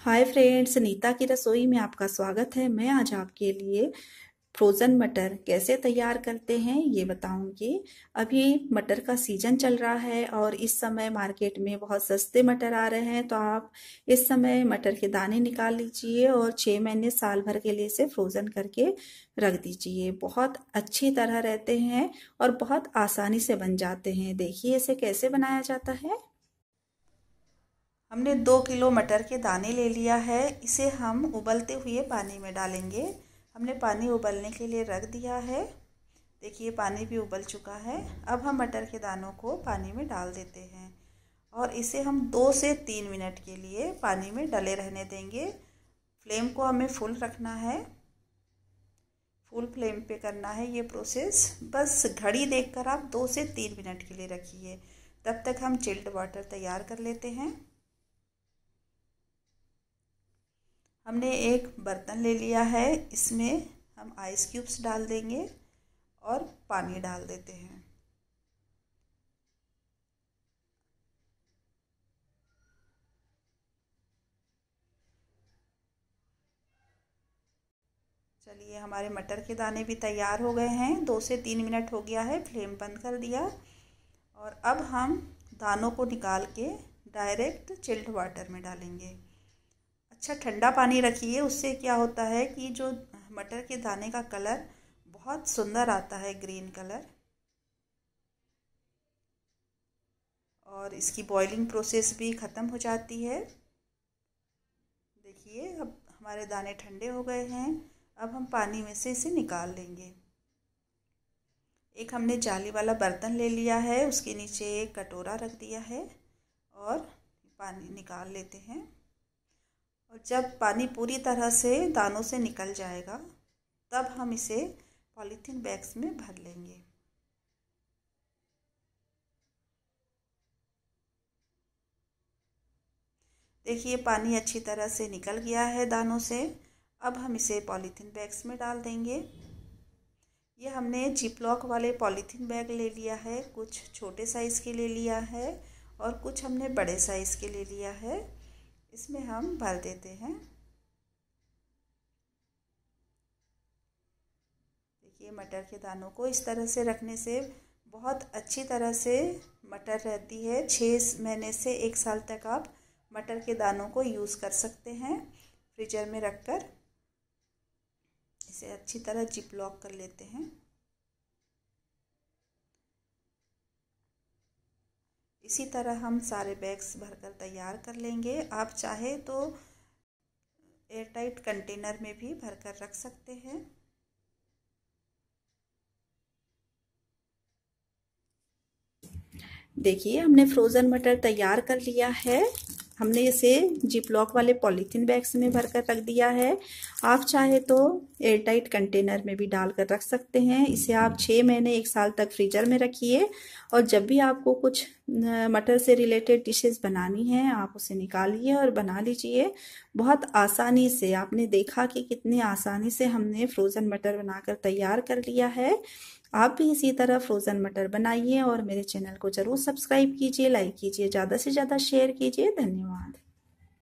Hi friends, Nita की रसोई में आपका स्वागत है। मैं आज आपके लिए फ्रोज़न मटर कैसे तैयार करते हैं ये बताऊंगी। अभी मटर का सीजन चल रहा है और इस समय मार्केट में बहुत सस्ते मटर आ रहे हैं, तो आप इस समय मटर के दाने निकाल लीजिए और 6 महीने साल भर के लिए इसे फ्रोज़न करके रख दीजिए। बहुत अच्छी तरह रहते हैं और बहुत आसानी से बन जाते हैं। देखिए इसे कैसे बनाया जाता है। हमने 2 किलो मटर के दाने ले लिया है। इसे हम उबलते हुए पानी में डालेंगे। हमने पानी उबलने के लिए रख दिया है। देखिए पानी भी उबल चुका है। अब हम मटर के दानों को पानी में डाल देते हैं और इसे हम 2 से 3 मिनट के लिए पानी में डले रहने देंगे। फ्लेम को हमें फुल रखना है, फुल फ्लेम पे करना है ये प्रोसेस। बस घड़ी देखकर आप 2 से 3 मिनट के लिए रखिए। तब तक हम चिल्ड वाटर तैयार कर लेते हैं। हमने एक बर्तन ले लिया है, इसमें हम आइस क्यूब्स डाल देंगे और पानी डाल देते हैं। चलिए हमारे मटर के दाने भी तैयार हो गए हैं। 2 से 3 मिनट हो गया है, फ्लेम बंद कर दिया। और अब हम दानों को निकाल के डायरेक्ट चिल्ड वाटर में डालेंगे। अच्छा ठंडा पानी रखिए, उससे क्या होता है कि जो मटर के दाने का कलर बहुत सुंदर आता है, ग्रीन कलर। और इसकी बॉइलिंग प्रोसेस भी ख़त्म हो जाती है। देखिए अब हमारे दाने ठंडे हो गए हैं। अब हम पानी में से इसे निकाल लेंगे। एक हमने जाली वाला बर्तन ले लिया है, उसके नीचे एक कटोरा रख दिया है और पानी निकाल लेते हैं। और जब पानी पूरी तरह से दानों से निकल जाएगा तब हम इसे पॉलीथीन बैग्स में भर लेंगे। देखिए पानी अच्छी तरह से निकल गया है दानों से। अब हम इसे पॉलीथीन बैग्स में डाल देंगे। ये हमने जिपलॉक वाले पॉलीथीन बैग ले लिया है, कुछ छोटे साइज़ के ले लिया है और कुछ हमने बड़े साइज़ के ले लिया है। इसमें हम भर देते हैं। देखिए मटर के दानों को इस तरह से रखने से बहुत अच्छी तरह से मटर रहती है। 6 महीने से 1 साल तक आप मटर के दानों को यूज़ कर सकते हैं फ्रीजर में रखकर। इसे अच्छी तरह जिप लॉक कर लेते हैं। इसी तरह हम सारे बैग्स भरकर तैयार कर लेंगे। आप चाहे तो एयरटाइट कंटेनर में भी भरकर रख सकते हैं। देखिए हमने फ्रोज़न मटर तैयार कर लिया है। हमने इसे जिपलॉक वाले पॉलीथीन बैग्स में भरकर रख दिया है। आप चाहे तो एयरटाइट कंटेनर में भी डालकर रख सकते हैं। इसे आप 6 महीने 1 साल तक फ्रीजर में रखिए और जब भी आपको कुछ मटर से रिलेटेड डिशेस बनानी है आप उसे निकालिए और बना लीजिए। बहुत आसानी से, आपने देखा कि कितनी आसानी से हमने फ्रोज़न मटर बनाकर तैयार कर लिया है। आप भी इसी तरह फ्रोज़न मटर बनाइए और मेरे चैनल को ज़रूर सब्सक्राइब कीजिए, लाइक कीजिए, ज़्यादा से ज़्यादा शेयर कीजिए। धन्यवाद।